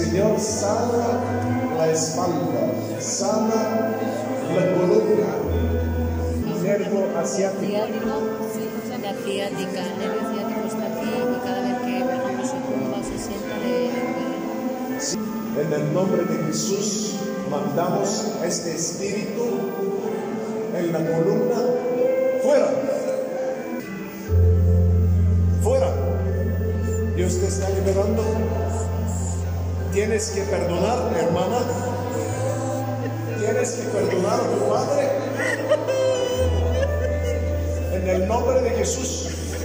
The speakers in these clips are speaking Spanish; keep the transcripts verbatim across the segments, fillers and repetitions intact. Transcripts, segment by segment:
Señor sana la espalda, sana la columna. Nervio asiático. La ciática, el nervio ciático está aquí y cada vez que por ejemplo se tumba o se sienta le duele. Sí. En el nombre de Jesús mandamos este espíritu en la columna fuera. Fuera. Dios te está liberando. Tienes que perdonar, hermana. Tienes que perdonar a tu padre. En el nombre de Jesús.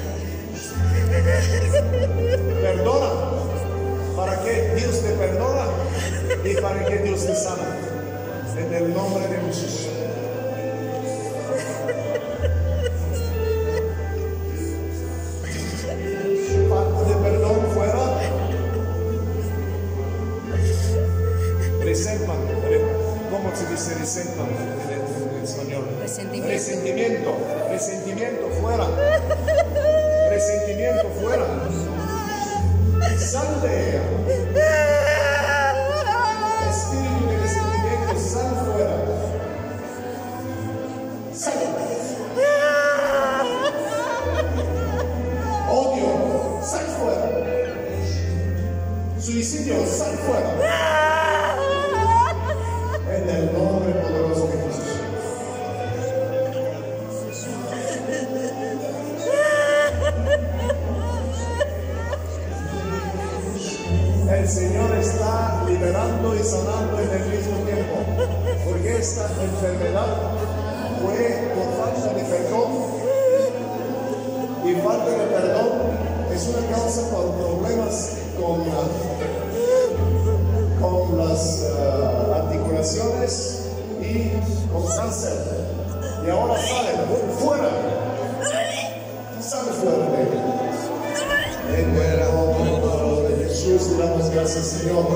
Perdona. ¿Para que Dios te perdona? Y para que Dios te sana. En el nombre de Jesús. Falta de perdón fuera. Resentment. ¿Cómo se dice resentment en, en español? Resentimiento. Resentimiento. Resentimiento fuera. Resentimiento fuera. Sal de ella. Espíritu de resentimiento, sal fuera. Sal. Odio, sal fuera. Suicidio, sal fuera. En el nombre poderoso de Jesús. El Señor está liberando y sanando en el mismo tiempo, porque esta enfermedad fue por falta de perdón, y falta de perdón es una causa por problemas con, con las uh, articulaciones y con cáncer. Y ahora sale fuera, sale fuera de él. En el nombre de Jesús, damos gracias, Señor.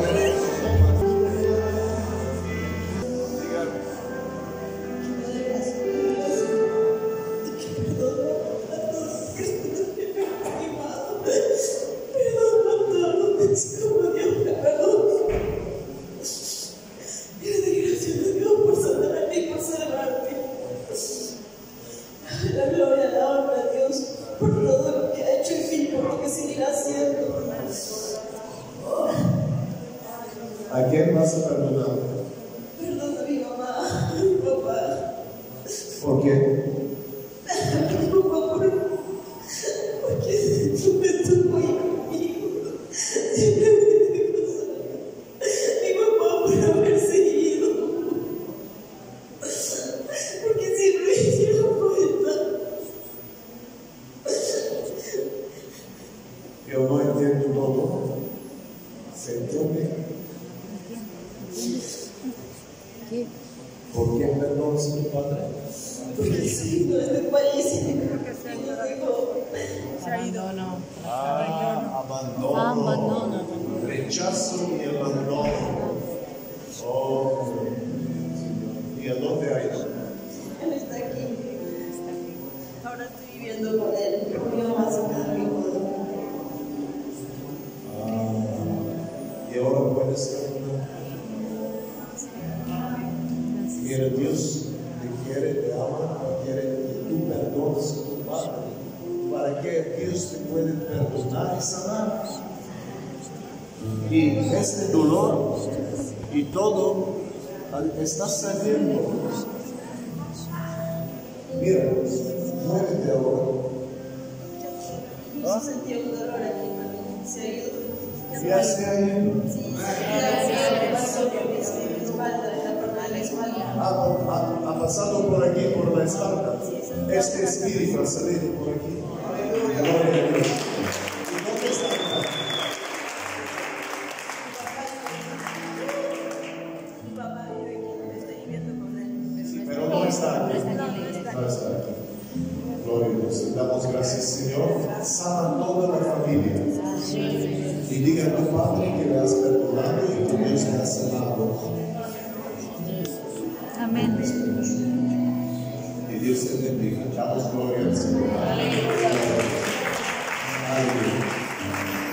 ¿A quién vas a perdonar? Perdona a mi mamá, a mi papá. ¿Por qué? Mi papá, por, porque tú me estuvo ahí conmigo. Siempre me dijo cosas. Mi papá por haber seguido. Porque siempre me hicieron vuelta. Yo no entiendo todo. ¿Se entiende? ¿Por qué perdonas a tu padre? Porque sí, no es del país. Se ha ido, no. Ah, abandono. Ah, abandono. Rechazo y abandono. Oh, ¿y a dónde ha ido? Él está aquí. Ahora estoy viviendo con él. Mi mamá se queda conmigo. Ah, y ahora puedes caminar. Mira, Dios te quiere, te ama, quiere que tú perdones a tu padre. Para que Dios te puede perdonar y sanar. Y este dolor y todo está saliendo. Mira, muévete ahora. ¿Ah? Sentía un dolor aquí también. Se ha ido. Ya se ha ido. Sí, se pasó por mi espalda, en la parte de la espalda. Ha, ha, ha pasado por aquí, por la espalda. Este espíritu ha salido por aquí. Gloria a Dios. ¿Y dónde está? Mi papá vive aquí, estoy viviendo con él. Sí, pero no está aquí. No está aquí. Gloria a Dios. Damos gracias, Señor. Sana toda la familia. Y diga a tu Padre que le has perdonado y que Dios te ha sanado. Amén. Y Dios te bendiga. Damos gloria al Señor. Aleluya.